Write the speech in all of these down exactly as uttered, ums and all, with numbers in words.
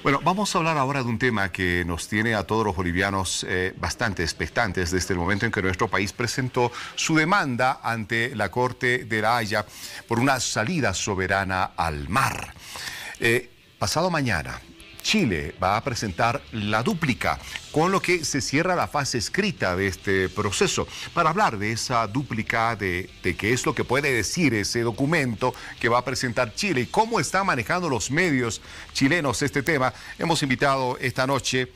Bueno, vamos a hablar ahora de un tema que nos tiene a todos los bolivianos eh, bastante expectantes desde el momento en que nuestro país presentó su demanda ante la Corte de La Haya por una salida soberana al mar. Eh, pasado mañana, Chile va a presentar la dúplica, con lo que se cierra la fase escrita de este proceso. Para hablar de esa dúplica, de, de qué es lo que puede decir ese documento que va a presentar Chile y cómo están manejando los medios chilenos este tema, hemos invitado esta noche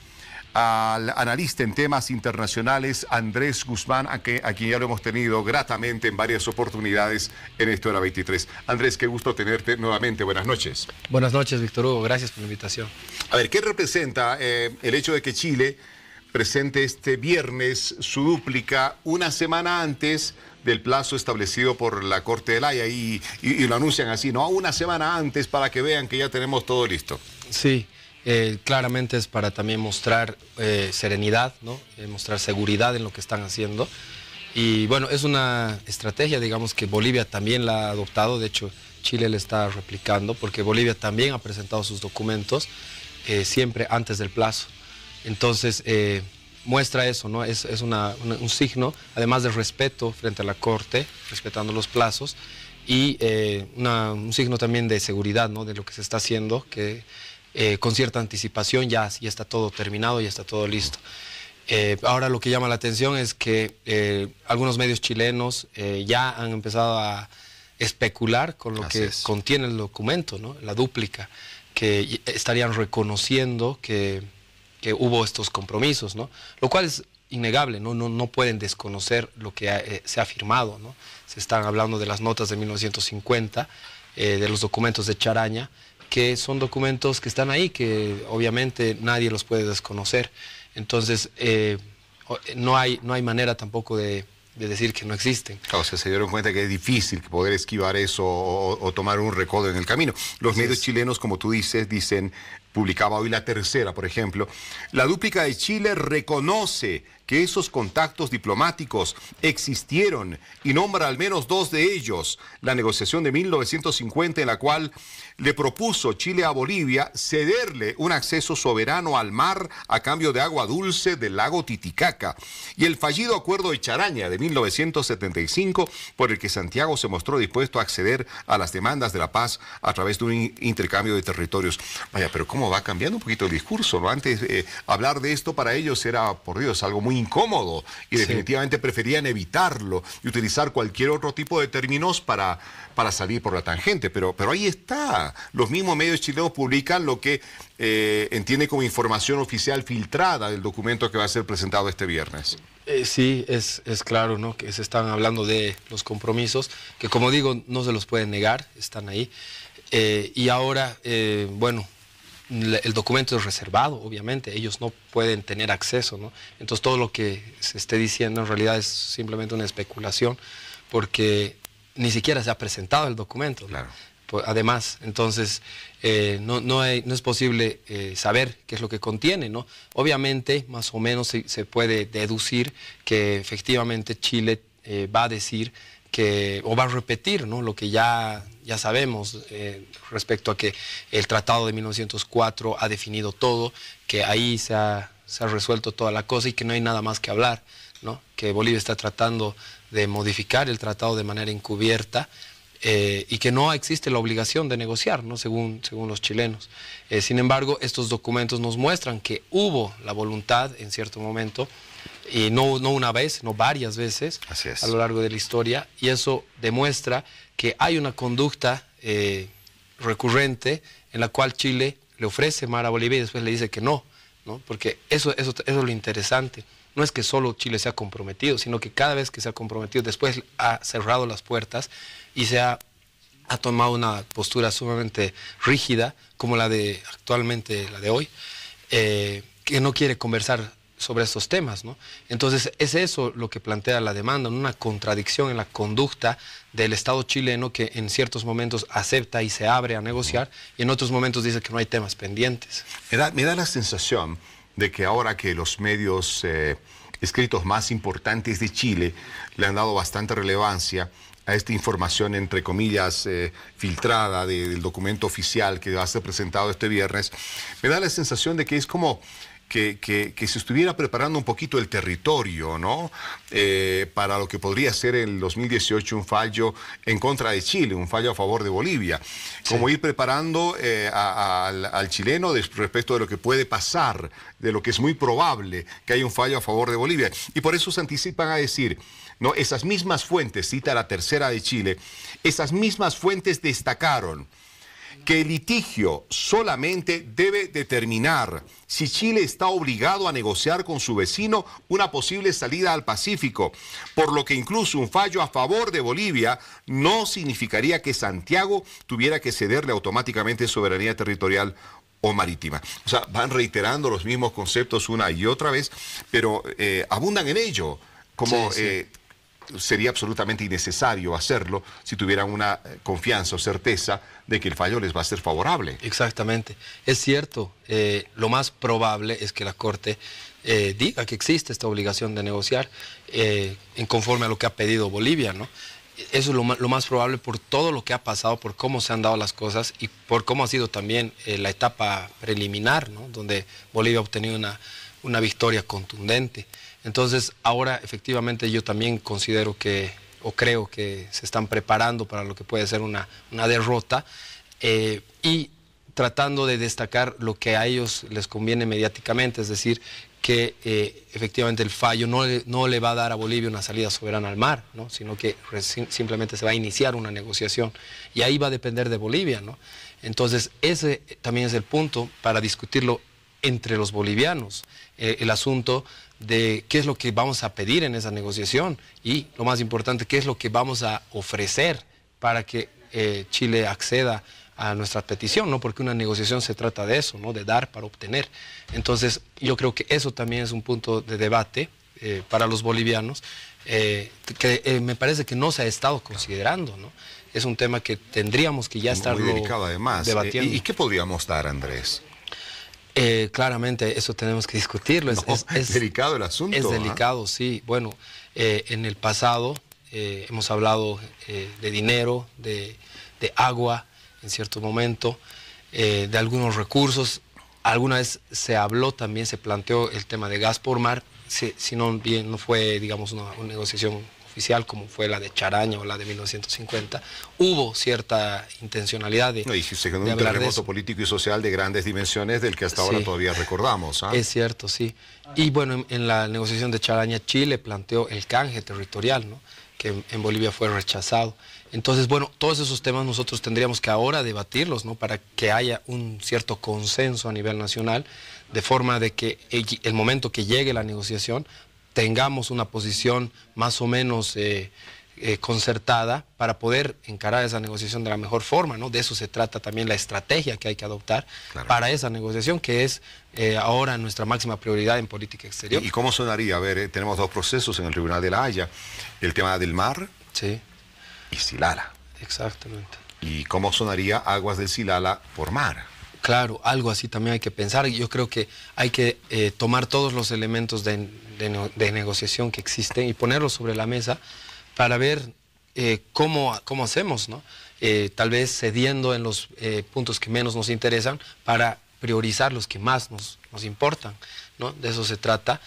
al analista en temas internacionales Andrés Guzmán, a, que, a quien ya lo hemos tenido gratamente en varias oportunidades en Esto Era veintitrés. Andrés, qué gusto tenerte nuevamente. Buenas noches. Buenas noches, Víctor Hugo. Gracias por la invitación. A ver, ¿qué representa eh, el hecho de que Chile presente este viernes su dúplica una semana antes del plazo establecido por la Corte de La Haya y, y, y lo anuncian así, ¿no? Una semana antes para que vean que ya tenemos todo listo? Sí. Eh, claramente es para también mostrar eh, serenidad, ¿no? Eh, mostrar seguridad en lo que están haciendo. Y bueno, es una estrategia, digamos, que Bolivia también la ha adoptado. De hecho, Chile le está replicando porque Bolivia también ha presentado sus documentos eh, siempre antes del plazo. Entonces, eh, muestra eso, ¿no? Es, es una, una, un signo, además de respeto frente a la Corte, respetando los plazos, y eh, una, un signo también de seguridad, ¿no? De lo que se está haciendo, que Eh, con cierta anticipación ya, ya está todo terminado, ya está todo listo. Eh, ahora lo que llama la atención es que eh, algunos medios chilenos eh, ya han empezado a especular con lo Así que es. contiene el documento, ¿no? La dúplica, que estarían reconociendo que, que hubo estos compromisos, ¿no? Lo cual es innegable, ¿no? No, no pueden desconocer lo que ha, eh, se ha firmado, ¿no? Se están hablando de las notas de mil novecientos cincuenta, eh, de los documentos de Charaña, que son documentos que están ahí, que obviamente nadie los puede desconocer. Entonces, eh, no, hay, no hay manera tampoco de, de decir que no existen. O sea, se dieron cuenta que es difícil poder esquivar eso o, o tomar un recodo en el camino. Los Así medios es. chilenos, como tú dices, dicen, publicaba hoy La Tercera, por ejemplo, la dúplica de Chile reconoce que esos contactos diplomáticos existieron y nombra al menos dos de ellos. La negociación de mil novecientos cincuenta en la cual le propuso Chile a Bolivia cederle un acceso soberano al mar a cambio de agua dulce del lago Titicaca. Y el fallido acuerdo de Charaña de mil novecientos setenta y cinco por el que Santiago se mostró dispuesto a acceder a las demandas de la paz a través de un intercambio de territorios. Vaya, pero ¿cómo va cambiando un poquito el discurso, ¿no? Antes eh, hablar de esto para ellos era, por Dios, algo muy incómodo y definitivamente sí. Preferían evitarlo y utilizar cualquier otro tipo de términos para, para salir por la tangente, pero, pero ahí está. Los mismos medios chilenos publican lo que eh, entiende como información oficial filtrada del documento que va a ser presentado este viernes. Eh, sí, es, es claro, ¿no? Que se están hablando de los compromisos, que como digo, no se los pueden negar, están ahí. Eh, y ahora, eh, bueno, el documento es reservado, obviamente, ellos no pueden tener acceso, ¿no? Entonces todo lo que se esté diciendo en realidad es simplemente una especulación, porque ni siquiera se ha presentado el documento, ¿no? Claro. Además, entonces, eh, no, no, hay, no es posible eh, saber qué es lo que contiene, ¿no? Obviamente, más o menos se, se puede deducir que efectivamente Chile eh, va a decir que, o va a repetir, ¿no? Lo que ya, ya sabemos eh, respecto a que el Tratado de mil novecientos cuatro ha definido todo, que ahí se ha, se ha resuelto toda la cosa y que no hay nada más que hablar, ¿no? Que Bolivia está tratando de modificar el tratado de manera encubierta, Eh, y que no existe la obligación de negociar, ¿no? según, según los chilenos. Eh, sin embargo, estos documentos nos muestran que hubo la voluntad en cierto momento, y no, no una vez, no varias veces Así es. a lo largo de la historia, y eso demuestra que hay una conducta eh, recurrente en la cual Chile le ofrece mar a Bolivia y después le dice que no, ¿no? Porque eso, eso, eso es lo interesante. No es que solo Chile se ha comprometido, sino que cada vez que se ha comprometido, después ha cerrado las puertas y se ha, ha tomado una postura sumamente rígida, como la de actualmente, la de hoy, eh, que no quiere conversar sobre estos temas, ¿no? Entonces, es eso lo que plantea la demanda, una contradicción en la conducta del Estado chileno que en ciertos momentos acepta y se abre a negociar y en otros momentos dice que no hay temas pendientes. Me da, me da la sensación de que ahora que los medios eh, escritos más importantes de Chile le han dado bastante relevancia a esta información, entre comillas, eh, filtrada de, del documento oficial que va a ser presentado este viernes, me da la sensación de que es como que, que, que se estuviera preparando un poquito el territorio, ¿no? Eh, para lo que podría ser en el dos mil dieciocho un fallo en contra de Chile, un fallo a favor de Bolivia. Como sí. ir preparando eh, a, a, al, al chileno de, respecto de lo que puede pasar, de lo que es muy probable que haya un fallo a favor de Bolivia. Y por eso se anticipan a decir, ¿no? Esas mismas fuentes, cita la tercera de Chile, esas mismas fuentes destacaron que el litigio solamente debe determinar si Chile está obligado a negociar con su vecino una posible salida al Pacífico, por lo que incluso un fallo a favor de Bolivia no significaría que Santiago tuviera que cederle automáticamente soberanía territorial o marítima. O sea, van reiterando los mismos conceptos una y otra vez, pero eh, abundan en ello, como... Sí, sí. Eh, sería absolutamente innecesario hacerlo si tuvieran una confianza o certeza de que el fallo les va a ser favorable. Exactamente. Es cierto, eh, lo más probable es que la Corte eh, diga que existe esta obligación de negociar eh, en conforme a lo que ha pedido Bolivia, ¿no? Eso es lo más, lo más probable por todo lo que ha pasado, por cómo se han dado las cosas y por cómo ha sido también eh, la etapa preliminar, ¿no? Donde Bolivia ha obtenido una, una victoria contundente. Entonces, ahora efectivamente yo también considero que, o creo que se están preparando para lo que puede ser una, una derrota eh, y tratando de destacar lo que a ellos les conviene mediáticamente, es decir, que eh, efectivamente el fallo no le, no le va a dar a Bolivia una salida soberana al mar, ¿no? Sino que simplemente se va a iniciar una negociación y ahí va a depender de Bolivia, ¿no? Entonces, ese también es el punto para discutirlo entre los bolivianos, eh, el asunto de qué es lo que vamos a pedir en esa negociación y, lo más importante, qué es lo que vamos a ofrecer para que eh, Chile acceda a nuestra petición, ¿no? Porque una negociación se trata de eso, ¿no? De dar para obtener. Entonces, yo creo que eso también es un punto de debate eh, para los bolivianos, eh, que eh, me parece que no se ha estado considerando, ¿no? Es un tema que tendríamos que ya estarlo muy delicado además. debatiendo. ¿Y, y qué podríamos dar, Andrés? Eh, claramente eso tenemos que discutirlo. Es, no, es, es delicado el asunto. Es delicado, ¿eh? Sí. Bueno, eh, en el pasado eh, hemos hablado eh, de dinero, de, de agua en cierto momento, eh, de algunos recursos. Alguna vez se habló también, se planteó el tema de gas por mar, si, si no, bien, no fue, digamos, una, una negociación oficial como fue la de Charaña o la de mil novecientos cincuenta, hubo cierta intencionalidad de, no, y se generó un terremoto político y social de grandes dimensiones del que hasta sí, ahora todavía recordamos. ¿Ah? Es cierto, sí. Y bueno, en, en la negociación de Charaña, Chile planteó el canje territorial, ¿no? Que en, en Bolivia fue rechazado. Entonces, bueno, todos esos temas nosotros tendríamos que ahora debatirlos, ¿no? Para que haya un cierto consenso a nivel nacional, de forma de que el, el momento que llegue la negociación tengamos una posición más o menos eh, eh, concertada para poder encarar esa negociación de la mejor forma, ¿no? De eso se trata también la estrategia que hay que adoptar claro. para esa negociación, que es eh, ahora nuestra máxima prioridad en política exterior. ¿Y cómo sonaría? A ver, eh, tenemos dos procesos en el Tribunal de la Haya, el tema del mar sí. y Silala. Exactamente. ¿Y cómo sonaría aguas del Silala por mar? Claro, algo así también hay que pensar. Yo creo que hay que eh, tomar todos los elementos de, de, de negociación que existen y ponerlos sobre la mesa para ver eh, cómo, cómo hacemos, ¿no? Eh, tal vez cediendo en los eh, puntos que menos nos interesan para priorizar los que más nos, nos importan, ¿no? De eso se trata.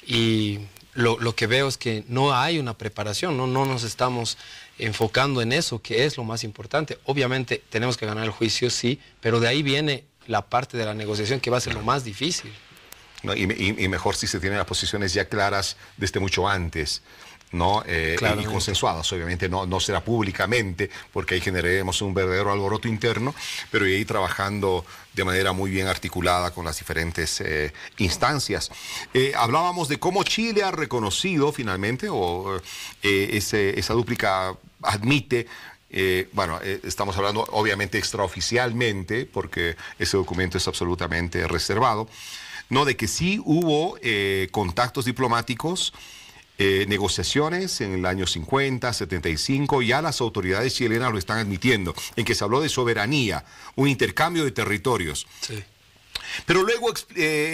Y lo, lo que veo es que no hay una preparación, ¿no? No nos estamos enfocando en eso, que es lo más importante. Obviamente tenemos que ganar el juicio, sí, pero de ahí viene la parte de la negociación que va a ser lo más difícil. No, y, y, y mejor si se tienen las posiciones ya claras desde mucho antes, ¿no? Eh, y consensuadas, obviamente no, no será públicamente, porque ahí generaremos un verdadero alboroto interno, pero ir trabajando de manera muy bien articulada con las diferentes eh, instancias. Eh, hablábamos de cómo Chile ha reconocido finalmente, o eh, ese, esa dúplica admite. Eh, bueno, eh, estamos hablando obviamente extraoficialmente, porque ese documento es absolutamente reservado, no, de que sí hubo eh, contactos diplomáticos, eh, negociaciones en el año cincuenta, setenta y cinco, ya las autoridades chilenas lo están admitiendo, en que se habló de soberanía, un intercambio de territorios. Sí. Pero luego eh,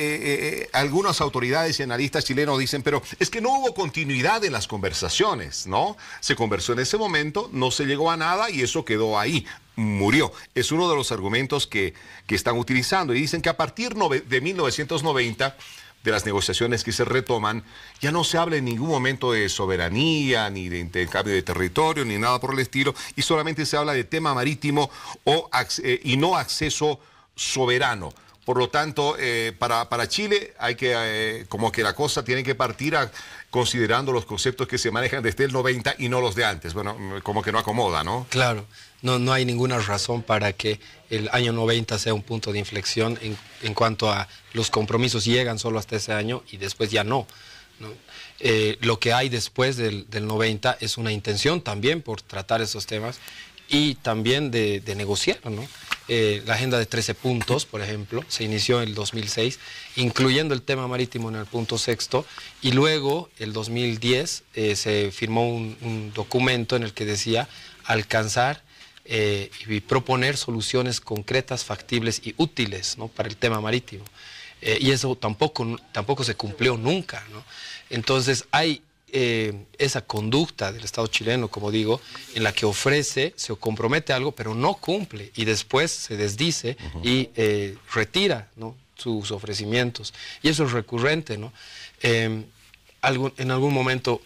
eh, algunas autoridades y analistas chilenos dicen, pero es que no hubo continuidad en las conversaciones, ¿no? Se conversó en ese momento, no se llegó a nada y eso quedó ahí, murió. Es uno de los argumentos que, que están utilizando y dicen que a partir de mil novecientos noventa, de las negociaciones que se retoman, ya no se habla en ningún momento de soberanía, ni de intercambio de territorio, ni nada por el estilo, y solamente se habla de tema marítimo o, eh, y no acceso soberano. Por lo tanto, eh, para, para Chile hay que, eh, como que la cosa tiene que partir a, considerando los conceptos que se manejan desde el noventa y no los de antes. Bueno, como que no acomoda, ¿no? Claro, no, no hay ninguna razón para que el año noventa sea un punto de inflexión en, en cuanto a los compromisos llegan solo hasta ese año y después ya no, ¿no? Eh, lo que hay después del, del noventa es una intención también por tratar esos temas y también de, de negociar, ¿no? Eh, la agenda de trece puntos, por ejemplo, se inició en el dos mil seis, incluyendo el tema marítimo en el punto sexto, y luego, el dos mil diez, eh, se firmó un, un documento en el que decía alcanzar eh, y proponer soluciones concretas, factibles y útiles, ¿no?, para el tema marítimo. Eh, y eso tampoco, tampoco se cumplió nunca, ¿no? Entonces, hay Eh, esa conducta del Estado chileno, como digo, en la que ofrece, se compromete algo, pero no cumple, y después se desdice uh-huh. y eh, retira, ¿no?, sus ofrecimientos. Y eso es recurrente, ¿no? Eh, algún, en algún momento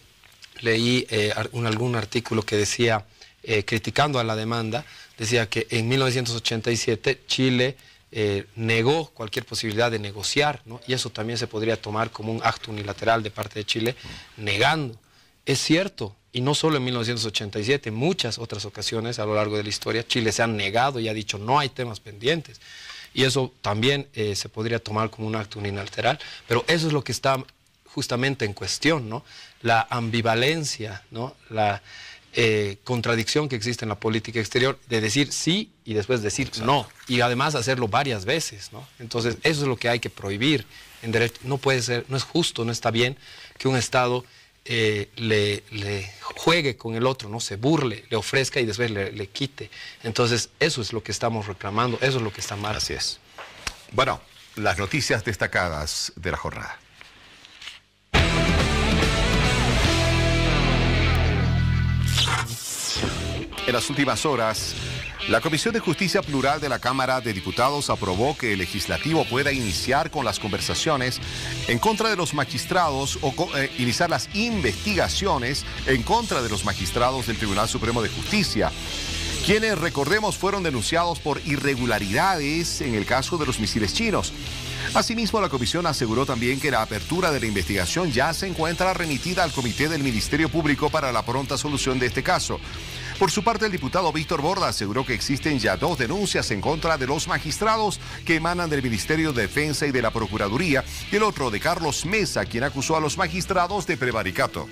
leí eh, un, algún artículo que decía, eh, criticando a la demanda, decía que en mil novecientos ochenta y siete Chile Eh, negó cualquier posibilidad de negociar, ¿no? Y eso también se podría tomar como un acto unilateral de parte de Chile, negando. Es cierto, y no solo en mil novecientos ochenta y siete, en muchas otras ocasiones a lo largo de la historia, Chile se ha negado y ha dicho no hay temas pendientes. Y eso también eh, se podría tomar como un acto unilateral, pero eso es lo que está justamente en cuestión, ¿no? La ambivalencia, ¿no? La Eh, contradicción que existe en la política exterior de decir sí y después decir Exacto. no, y además hacerlo varias veces, ¿no? Entonces eso es lo que hay que prohibir en derecho. No puede ser, no es justo, no está bien que un Estado eh, le, le juegue con el otro, no se burle, le ofrezca y después le, le quite. Entonces eso es lo que estamos reclamando, eso es lo que está mal. Así es. Bueno, las noticias destacadas de la jornada. En las últimas horas, la Comisión de Justicia Plural de la Cámara de Diputados aprobó que el Legislativo pueda iniciar con las conversaciones en contra de los magistrados o eh, iniciar las investigaciones en contra de los magistrados del Tribunal Supremo de Justicia, quienes, recordemos, fueron denunciados por irregularidades en el caso de los misiles chinos. Asimismo, la comisión aseguró también que la apertura de la investigación ya se encuentra remitida al Comité del Ministerio Público para la pronta solución de este caso. Por su parte, el diputado Víctor Borda aseguró que existen ya dos denuncias en contra de los magistrados que emanan del Ministerio de Defensa y de la Procuraduría, y el otro de Carlos Mesa, quien acusó a los magistrados de prevaricato.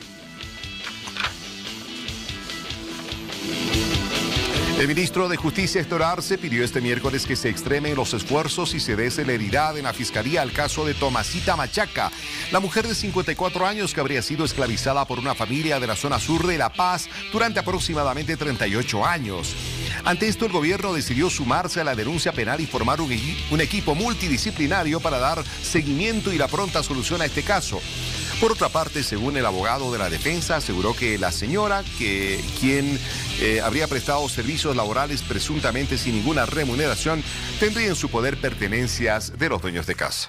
El ministro de Justicia, Héctor Arce, pidió este miércoles que se extremen los esfuerzos y se dé celeridad en la Fiscalía al caso de Tomasita Machaca, la mujer de cincuenta y cuatro años que habría sido esclavizada por una familia de la zona sur de La Paz durante aproximadamente treinta y ocho años. Ante esto, el gobierno decidió sumarse a la denuncia penal y formar un, un equipo multidisciplinario para dar seguimiento y la pronta solución a este caso. Por otra parte, según el abogado de la defensa, aseguró que la señora, que quien eh, habría prestado servicios laborales presuntamente sin ninguna remuneración, tendría en su poder pertenencias de los dueños de casa.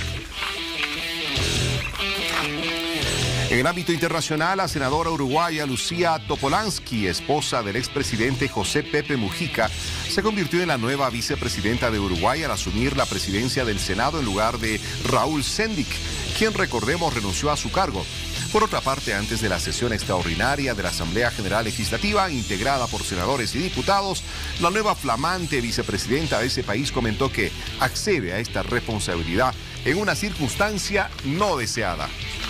En el ámbito internacional, la senadora uruguaya Lucía Topolansky, esposa del expresidente José Pepe Mujica, se convirtió en la nueva vicepresidenta de Uruguay al asumir la presidencia del Senado en lugar de Raúl Sendic, quien, recordemos, renunció a su cargo. Por otra parte, antes de la sesión extraordinaria de la Asamblea General Legislativa, integrada por senadores y diputados, la nueva flamante vicepresidenta de ese país comentó que accede a esta responsabilidad en una circunstancia no deseada.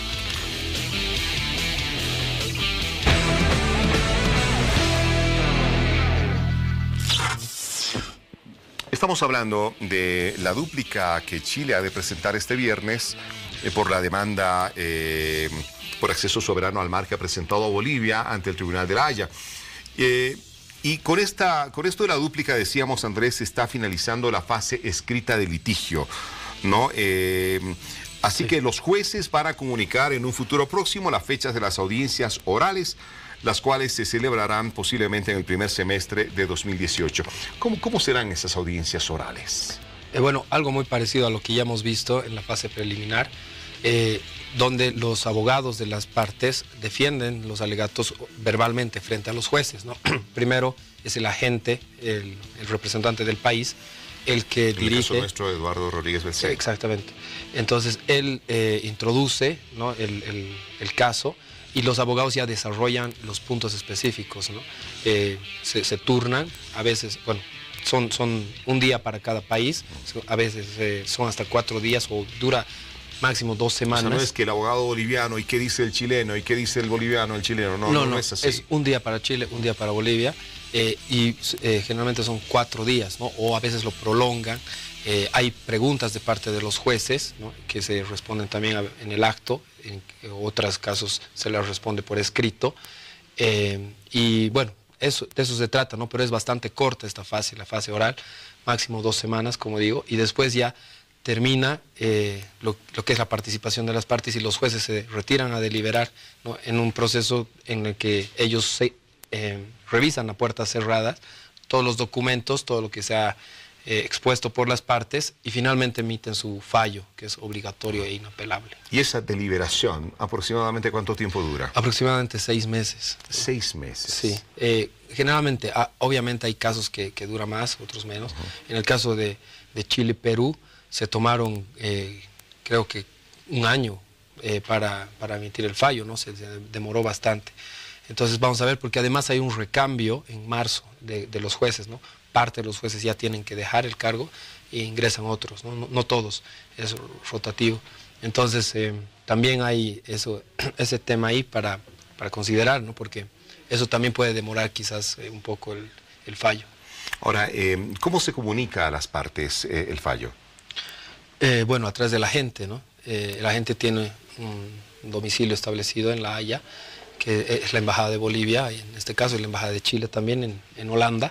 Estamos hablando de la dúplica que Chile ha de presentar este viernes eh, por la demanda eh, por acceso soberano al mar que ha presentado a Bolivia ante el Tribunal de la Haya. Eh, y con, esta, con esto de la dúplica, decíamos, Andrés, está finalizando la fase escrita del litigio. ¿no? Eh, así Sí. que los jueces van a comunicar en un futuro próximo las fechas de las audiencias orales, las cuales se celebrarán posiblemente en el primer semestre de dos mil dieciocho. ¿Cómo, cómo serán esas audiencias orales? Eh, bueno, algo muy parecido a lo que ya hemos visto en la fase preliminar, eh, donde los abogados de las partes defienden los alegatos verbalmente frente a los jueces, ¿no? Primero es el agente, el, el representante del país, el que En dirige... el caso nuestro, Eduardo Rodríguez Belcé. Exactamente. Entonces, él eh, introduce, ¿no?, el, el, el caso, y los abogados ya desarrollan los puntos específicos, ¿no? Eh, se, se turnan, a veces, bueno, son, son un día para cada país, a veces eh, son hasta cuatro días o dura máximo dos semanas. O sea, no es que el abogado boliviano, ¿y qué dice el chileno? ¿Y qué dice el boliviano, el chileno? No, no, no, no no, es así. es un día para Chile, un día para Bolivia, eh, y eh, generalmente son cuatro días, ¿no? O a veces lo prolongan. Eh, hay preguntas de parte de los jueces, ¿no?, que se responden también a, en el acto, en otros casos se les responde por escrito, eh, y bueno, eso, de eso se trata, ¿no? Pero es bastante corta esta fase, la fase oral, máximo dos semanas, como digo, y después ya termina eh, lo, lo que es la participación de las partes y los jueces se retiran a deliberar, ¿no?, en un proceso en el que ellos se, eh, revisan a puertas cerradas todos los documentos, todo lo que se ha eh, expuesto por las partes, y finalmente emiten su fallo, que es obligatorio e inapelable. ¿Y esa deliberación, aproximadamente cuánto tiempo dura? Aproximadamente seis meses. Seis meses. Sí, eh, generalmente, ah, obviamente hay casos que, que dura más, otros menos. Uh-huh. En el caso de, de Chile y Perú, se tomaron, eh, creo que un año eh, para, para emitir el fallo, ¿no? Se, se demoró bastante. Entonces vamos a ver, porque además hay un recambio en marzo de, de los jueces, ¿no? Parte de los jueces ya tienen que dejar el cargo e ingresan otros, ¿no? No, no todos, es rotativo. Entonces eh, también hay eso, ese tema ahí para, para considerar, ¿no? Porque eso también puede demorar quizás eh, un poco el, el fallo. Ahora, eh, ¿cómo se comunica a las partes eh, el fallo? Eh, bueno, a través de la gente, ¿no? Eh, la gente tiene un domicilio establecido en La Haya, que es la Embajada de Bolivia, y en este caso es la Embajada de Chile también en, en Holanda,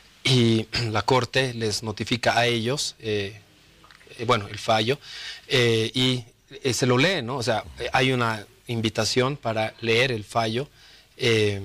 y la Corte les notifica a ellos, eh, eh, bueno, el fallo, eh, y eh, se lo lee, ¿no? O sea, hay una invitación para leer el fallo eh,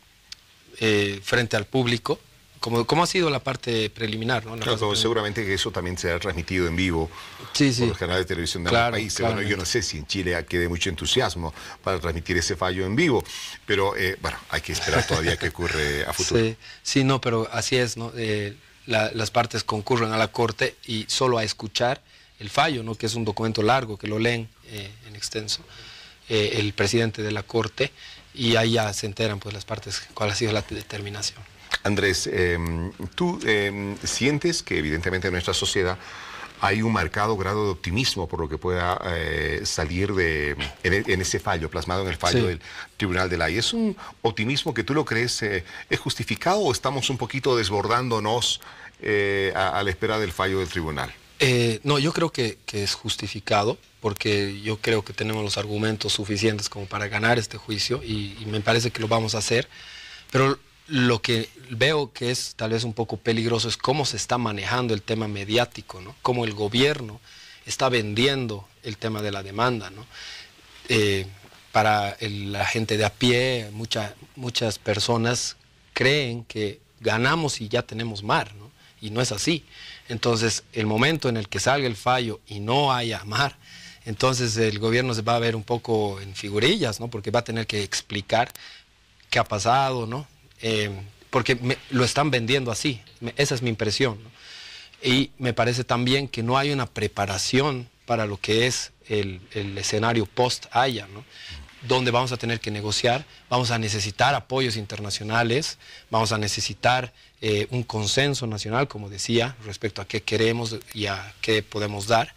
eh, frente al público, como, como ha sido la parte preliminar, ¿no? La claro, preliminar. Seguramente que eso también será transmitido en vivo sí, sí. por los canales de televisión de claro, ambos países. Bueno, yo no sé si en Chile quede mucho entusiasmo para transmitir ese fallo en vivo, pero eh, bueno, hay que esperar todavía que ocurre a futuro. Sí, sí, no, pero así es, ¿no? Eh, la, las partes concurren a la Corte y solo a escuchar el fallo, ¿no? Que es un documento largo, que lo leen eh, en extenso eh, el presidente de la Corte, y ahí ya se enteran pues las partes cuál ha sido la determinación. Andrés, eh, ¿tú eh, sientes que evidentemente en nuestra sociedad hay un marcado grado de optimismo por lo que pueda eh, salir de, en, en ese fallo, plasmado en el fallo sí. del Tribunal de la Haya? ¿Es un optimismo que tú lo crees eh, es justificado o estamos un poquito desbordándonos eh, a, a la espera del fallo del tribunal? Eh, no, yo creo que, que es justificado, porque yo creo que tenemos los argumentos suficientes como para ganar este juicio, y, y me parece que lo vamos a hacer, pero lo que veo que es tal vez un poco peligroso es cómo se está manejando el tema mediático, ¿no? Cómo el gobierno está vendiendo el tema de la demanda, ¿no? Eh, para el, la gente de a pie, mucha, muchas personas creen que ganamos y ya tenemos mar, ¿no? Y no es así. Entonces, el momento en el que salga el fallo y no haya mar, entonces el gobierno se va a ver un poco en figurillas, ¿no? Porque va a tener que explicar qué ha pasado, ¿no? Eh, porque me, lo están vendiendo así, me, esa es mi impresión, ¿no? Y me parece también que no hay una preparación para lo que es el, el escenario post-Haya, ¿no? Donde vamos a tener que negociar, vamos a necesitar apoyos internacionales, vamos a necesitar eh, un consenso nacional, como decía, respecto a qué queremos y a qué podemos dar.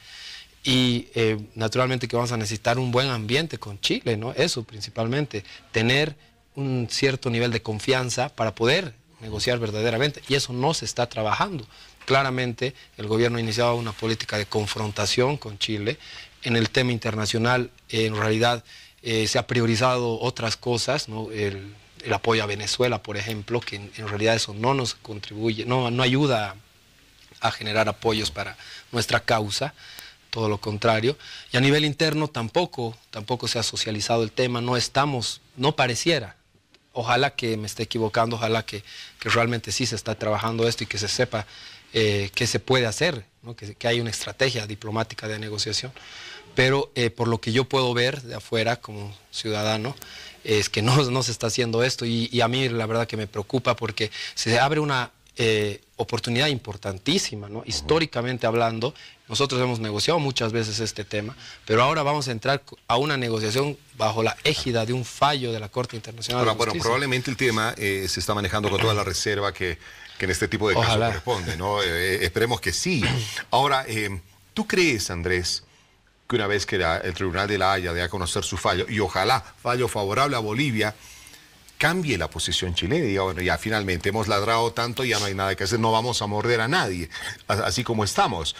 Y eh, naturalmente que vamos a necesitar un buen ambiente con Chile, ¿no? Eso principalmente, tener un cierto nivel de confianza para poder negociar verdaderamente, y eso no se está trabajando. Claramente el gobierno ha iniciado una política de confrontación con Chile. En el tema internacional, eh, en realidad eh, se ha priorizado otras cosas, ¿no? El, el apoyo a Venezuela, por ejemplo, que en, en realidad eso no nos contribuye, no, no ayuda a, a generar apoyos para nuestra causa, todo lo contrario. Y a nivel interno tampoco, tampoco se ha socializado el tema, no estamos, no pareciera. Ojalá que me esté equivocando, ojalá que, que realmente sí se está trabajando esto y que se sepa eh, qué se puede hacer, ¿no? que, que hay una estrategia diplomática de negociación. Pero eh, por lo que yo puedo ver de afuera como ciudadano, es que no, no se está haciendo esto y, y a mí la verdad que me preocupa porque se abre una eh, oportunidad importantísima, ¿no? Históricamente hablando, nosotros hemos negociado muchas veces este tema, pero ahora vamos a entrar a una negociación bajo la égida de un fallo de la Corte Internacional Ahora, de Justicia. Bueno, probablemente el tema eh, se está manejando con toda la reserva que, que en este tipo de casos Ojalá. corresponde, ¿no? Eh, esperemos que sí. Ahora, eh, ¿tú crees, Andrés, que una vez que la, el Tribunal de la Haya dé a conocer su fallo, y ojalá fallo favorable a Bolivia, cambie la posición chilena y diga, bueno, ya finalmente hemos ladrado tanto, ya no hay nada que hacer, no vamos a morder a nadie, así como estamos?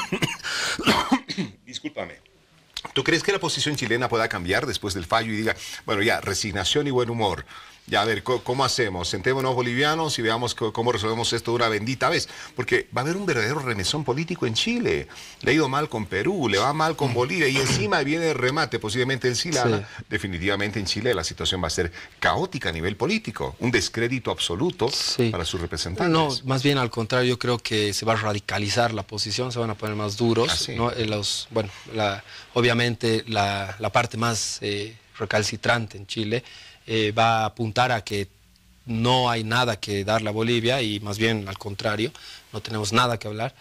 Discúlpame. ¿Tú crees que la posición chilena pueda cambiar después del fallo y diga, bueno, ya, resignación y buen humor? Ya, a ver, ¿cómo hacemos? Sentémonos bolivianos y veamos cómo resolvemos esto de una bendita vez. Porque va a haber un verdadero remesón político en Chile. Le ha ido mal con Perú, le va mal con Bolivia y encima viene el remate, posiblemente el Silana. Sí. Definitivamente en Chile la situación va a ser caótica a nivel político. Un descrédito absoluto sí. para sus representantes. No, más bien al contrario, yo creo que se va a radicalizar la posición, se van a poner más duros. Ah, sí. ¿no? Los, bueno, la, obviamente la, la parte más eh, recalcitrante en Chile Eh, va a apuntar a que no hay nada que darle a Bolivia y más bien al contrario, no tenemos nada que hablar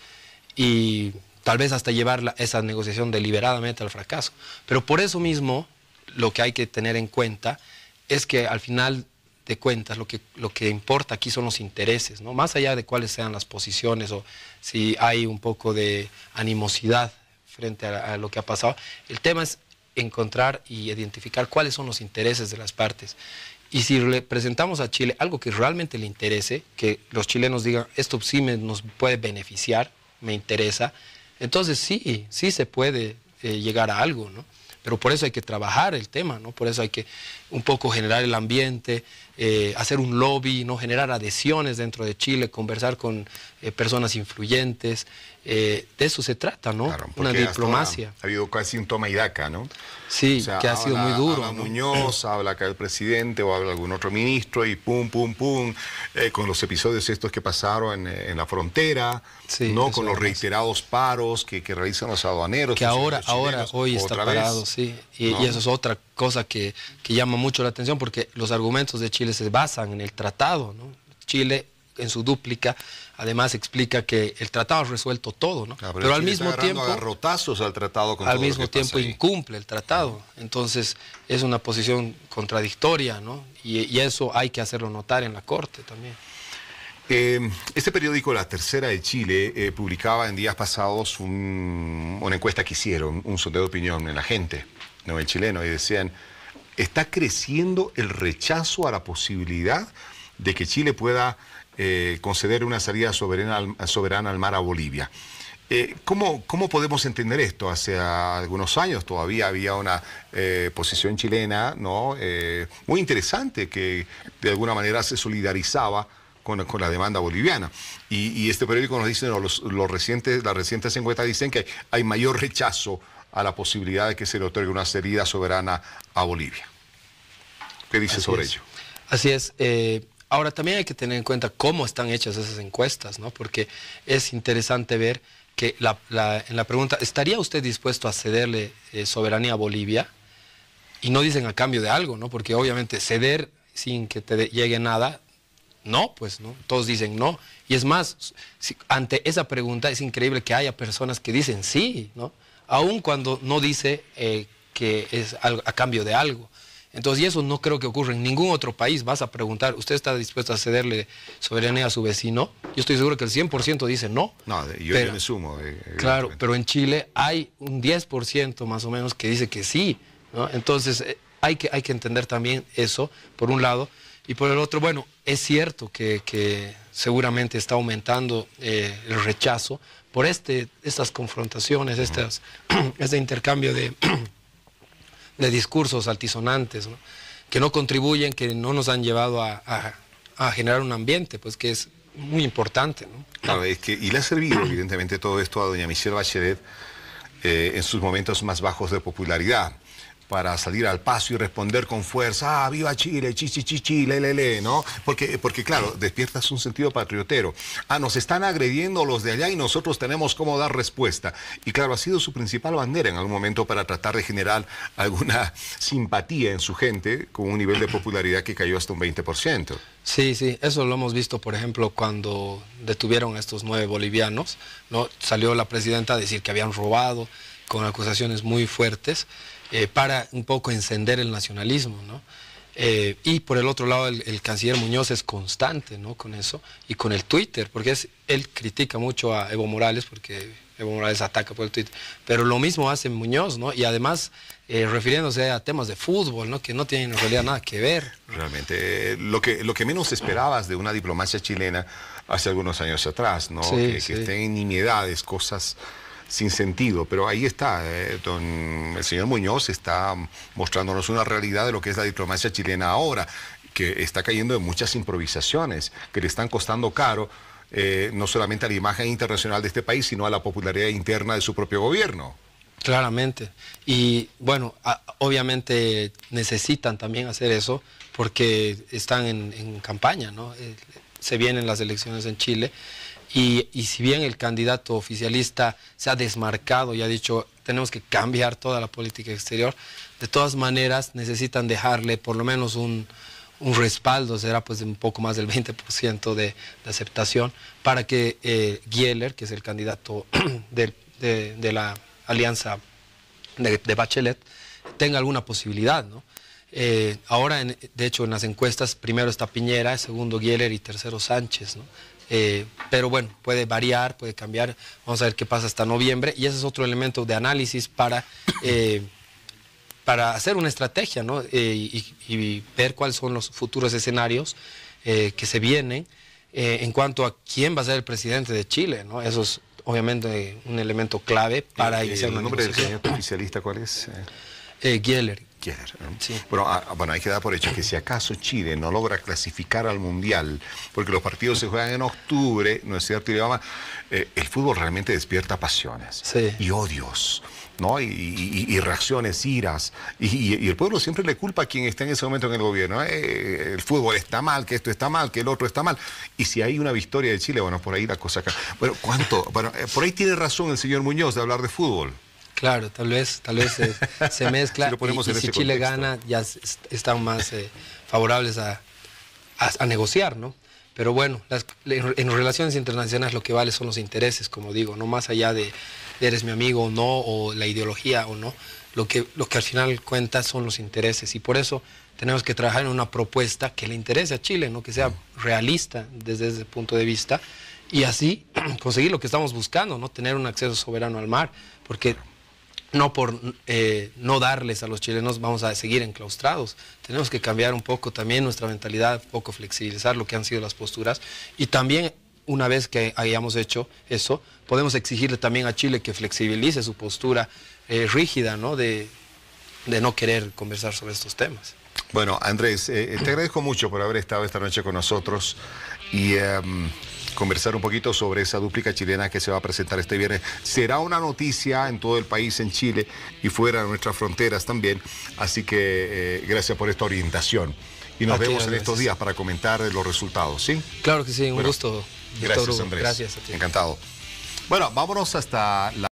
y tal vez hasta llevar la, esa negociación deliberadamente al fracaso. Pero por eso mismo lo que hay que tener en cuenta es que al final de cuentas lo que, lo que importa aquí son los intereses, ¿no? Más allá de cuáles sean las posiciones o si hay un poco de animosidad frente a, a lo que ha pasado, el tema es encontrar y identificar cuáles son los intereses de las partes. Y si le presentamos a Chile algo que realmente le interese, que los chilenos digan, esto sí me, nos puede beneficiar, me interesa, entonces sí, sí se puede eh, llegar a algo, ¿no? Pero por eso hay que trabajar el tema, ¿no? Por eso hay que un poco generar el ambiente, eh, hacer un lobby, ¿no? Generar adhesiones dentro de Chile, conversar con eh, personas influyentes. Eh, de eso se trata, ¿no? Claro, una diplomacia. Ha habido casi un toma y daca, ¿no? Sí, o sea, que ha habla, sido muy duro. Habla ¿no? Muñoz, habla acá el presidente o habla algún otro ministro y pum, pum, pum, eh, con los episodios estos que pasaron en, en la frontera, sí, ¿no? Con los reiterados paros que, que realizan los aduaneros. Que ahora, ahora, hoy está parado, vez, sí. Y, ¿no? y eso es otra cosa que, que llama mucho la atención porque los argumentos de Chile se basan en el tratado, ¿no? Chile en su dúplica, además explica que el tratado ha resuelto todo, ¿no? Claro, pero pero al Chile mismo está tiempo, a garrotazos al tratado con al todo mismo lo que tiempo pasa ahí. incumple el tratado, entonces es una posición contradictoria, ¿no? Y, y eso hay que hacerlo notar en la Corte también. Eh, este periódico, La Tercera de Chile, eh, publicaba en días pasados un, una encuesta que hicieron, un sondeo de opinión en la gente, no el chileno, y decían, está creciendo el rechazo a la posibilidad de que Chile pueda eh, conceder una salida soberana al, soberana al mar a Bolivia. Eh, ¿cómo, ¿Cómo podemos entender esto? Hace algunos años todavía había una eh, posición chilena, ¿no? eh, muy interesante que de alguna manera se solidarizaba con, con la demanda boliviana. Y, y este periódico nos dice, no, los, los recientes, las recientes encuestas dicen que hay, hay mayor rechazo a la posibilidad de que se le otorgue una salida soberana a Bolivia. ¿Qué dice sobre ello? Así es. Eh, ahora también hay que tener en cuenta cómo están hechas esas encuestas, ¿no? Porque es interesante ver que la, la, en la pregunta, ¿estaría usted dispuesto a cederle eh, soberanía a Bolivia? Y no dicen a cambio de algo, ¿no? Porque obviamente ceder sin que te llegue nada, no, pues, ¿no? Todos dicen no. Y es más, si, ante esa pregunta es increíble que haya personas que dicen sí, ¿no? Aun cuando no dice eh, que es algo, a cambio de algo. Entonces, y eso no creo que ocurra en ningún otro país. Vas a preguntar, ¿usted está dispuesto a cederle soberanía a su vecino? Yo estoy seguro que el cien por ciento dice no. No, yo, pero, yo me sumo. Eh, claro, pero en Chile hay un diez por ciento más o menos que dice que sí, ¿no? Entonces, eh, hay, que, hay que entender también eso, por un lado. Y por el otro, bueno, es cierto que, que seguramente está aumentando eh, el rechazo por este, estas confrontaciones, estas, este intercambio de... de discursos altisonantes, ¿no? Que no contribuyen, que no nos han llevado a, a, a generar un ambiente, pues que es muy importante, ¿no? Claro, es que, y le ha servido evidentemente todo esto a doña Michelle Bachelet eh, en sus momentos más bajos de popularidad, para salir al paso y responder con fuerza, ah, viva Chile, chi, chi, chi, chi, le, le, le, ¿no? Porque, porque, claro, despiertas un sentido patriotero. Ah, nos están agrediendo los de allá y nosotros tenemos cómo dar respuesta. Y claro, ha sido su principal bandera en algún momento para tratar de generar alguna simpatía en su gente con un nivel de popularidad que cayó hasta un veinte por ciento. Sí, sí, eso lo hemos visto, por ejemplo, cuando detuvieron a estos nueve bolivianos, ¿no? Salió la presidenta a decir que habían robado, con acusaciones muy fuertes, eh, para un poco encender el nacionalismo, ¿no? Eh, y por el otro lado, el, el canciller Muñoz es constante, ¿no? Con eso, y con el Twitter, porque es, él critica mucho a Evo Morales, porque Evo Morales ataca por el Twitter, pero lo mismo hace Muñoz, ¿no? Y además, eh, refiriéndose a temas de fútbol, ¿no? Que no tienen en realidad nada que ver, ¿no? Realmente, eh, lo, que, lo que menos esperabas de una diplomacia chilena hace algunos años atrás, ¿no? Sí, que, sí. que estén en nimiedades, cosas sin sentido, pero ahí está, eh, don, el señor Muñoz está mostrándonos una realidad de lo que es la diplomacia chilena ahora, que está cayendo en muchas improvisaciones, que le están costando caro, eh, no solamente a la imagen internacional de este país, sino a la popularidad interna de su propio gobierno. Claramente, y bueno, a, obviamente necesitan también hacer eso, porque están en, en campaña, ¿no? Eh, se vienen las elecciones en Chile, Y, y si bien el candidato oficialista se ha desmarcado y ha dicho tenemos que cambiar toda la política exterior, de todas maneras necesitan dejarle por lo menos un, un respaldo, será pues de un poco más del veinte por ciento de, de aceptación, para que eh, Giehler, que es el candidato de, de, de la alianza de, de Bachelet, tenga alguna posibilidad, ¿no? Eh, ahora, en, de hecho, en las encuestas, primero está Piñera, segundo Giehler y tercero Sánchez, ¿no? Eh, pero bueno, puede variar, puede cambiar, vamos a ver qué pasa hasta noviembre, y ese es otro elemento de análisis para, eh, para hacer una estrategia, ¿no? Eh, y, y ver cuáles son los futuros escenarios eh, que se vienen eh, en cuanto a quién va a ser el presidente de Chile, ¿no? Eso es obviamente un elemento clave para ¿El, iniciar el una nombre del negociación. candidato oficialista cuál es? Eh, Giehler. Sí. Bueno, ah, bueno, hay que dar por hecho que si acaso Chile no logra clasificar al Mundial, porque los partidos se juegan en octubre, ¿no es cierto? Y vamos, eh, el fútbol realmente despierta pasiones, sí, y odios, ¿no? Y, y, y reacciones, iras, y, y, y el pueblo siempre le culpa a quien está en ese momento en el gobierno. Eh, el fútbol está mal, que esto está mal, que el otro está mal. Y si hay una victoria de Chile, bueno, por ahí la cosa acá. Bueno, ¿cuánto? Bueno, eh, por ahí tiene razón el señor Muñoz de hablar de fútbol. Claro, tal vez, tal vez eh, se mezcla, si y, y si Chile contexto. gana ya están más eh, favorables a, a, a negociar, ¿no? Pero bueno, las, en relaciones internacionales lo que vale son los intereses, como digo, no más allá de, de eres mi amigo o no, o la ideología o no, lo que, lo que al final cuenta son los intereses, y por eso tenemos que trabajar en una propuesta que le interese a Chile, ¿no? Que sea realista desde ese punto de vista, y así conseguir lo que estamos buscando, ¿no? Tener un acceso soberano al mar, porque no por eh, no darles a los chilenos vamos a seguir enclaustrados. Tenemos que cambiar un poco también nuestra mentalidad, un poco flexibilizar lo que han sido las posturas, y también una vez que hayamos hecho eso, podemos exigirle también a Chile que flexibilice su postura eh, rígida, ¿no? De, de no querer conversar sobre estos temas. Bueno, Andrés, eh, te agradezco mucho por haber estado esta noche con nosotros y eh, conversar un poquito sobre esa dúplica chilena que se va a presentar este viernes. Será una noticia en todo el país, en Chile y fuera de nuestras fronteras también. Así que eh, gracias por esta orientación. Y nos Aquí, vemos en gracias. estos días para comentar los resultados, ¿sí? Claro que sí, un Bueno, gusto. Gracias, Andrés. Gracias a ti. Encantado. Bueno, vámonos hasta la...